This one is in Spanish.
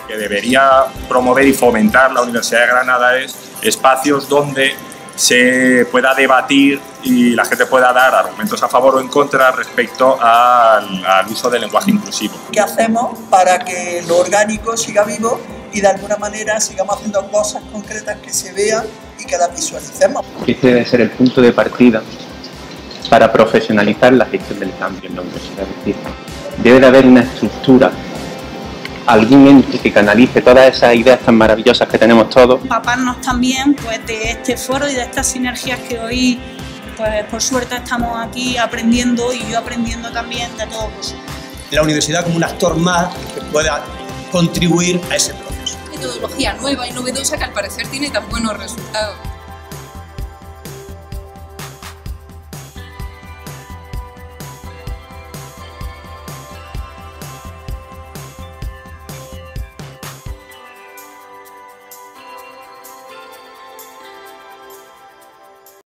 que debería promover y fomentar la Universidad de Granada es espacios donde se pueda debatir y la gente pueda dar argumentos a favor o en contra respecto al uso del lenguaje inclusivo. ¿Qué hacemos para que lo orgánico siga vivo y de alguna manera sigamos haciendo cosas concretas que se vean y que las visualicemos? Este debe ser el punto de partida para profesionalizar la gestión del cambio en la universidad. Es decir, debe de haber una estructura, algún ente que canalice todas esas ideas tan maravillosas que tenemos todos. Empaparnos también pues, de este foro y de estas sinergias que hoy, pues, por suerte estamos aquí aprendiendo y yo aprendiendo también de todos vosotros. La universidad como un actor más que pueda contribuir a ese proceso. Metodología nueva y novedosa que al parecer tiene tan buenos resultados.